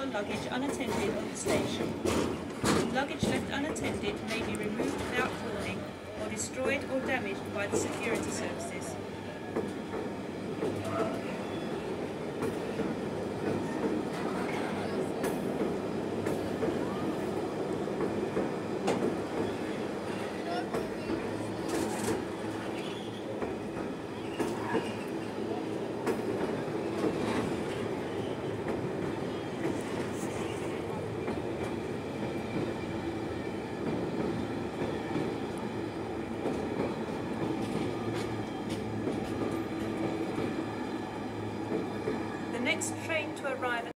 luggage unattended on the station. Luggage left unattended may be removed without warning or destroyed or damaged by the security services. The next train to arrive at